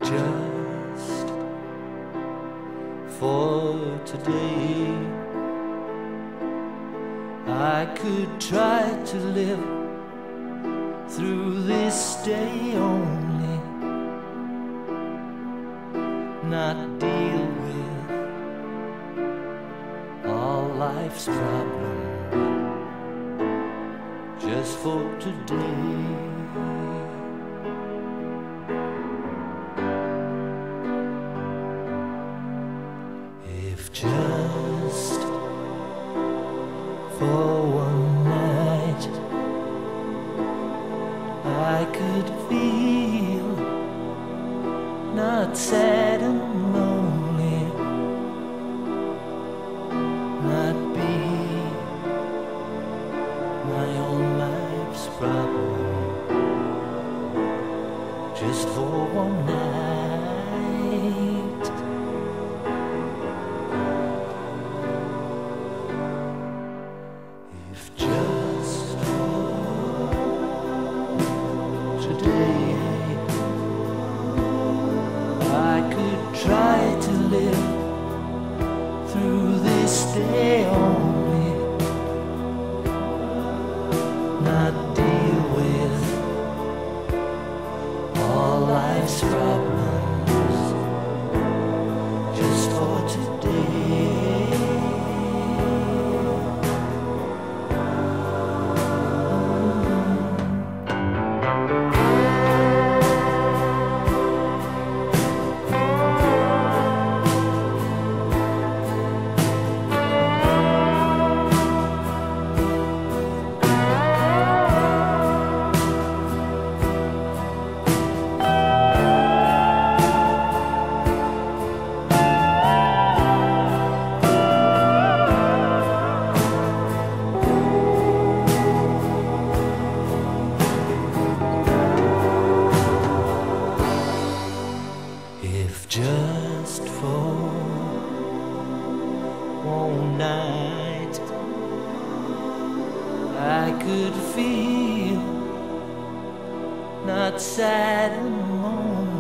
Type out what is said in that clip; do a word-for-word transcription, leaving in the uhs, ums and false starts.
just for today, I could try to live through this day only, not deal with all life's problems, just for today. If just for one night I could feel not sad and lonely, not be my own life's problem, just for one night. If just for today I could try to live through this day only, not deal with all life's problems, just for today. If just for one night I could feel not sad and lonely,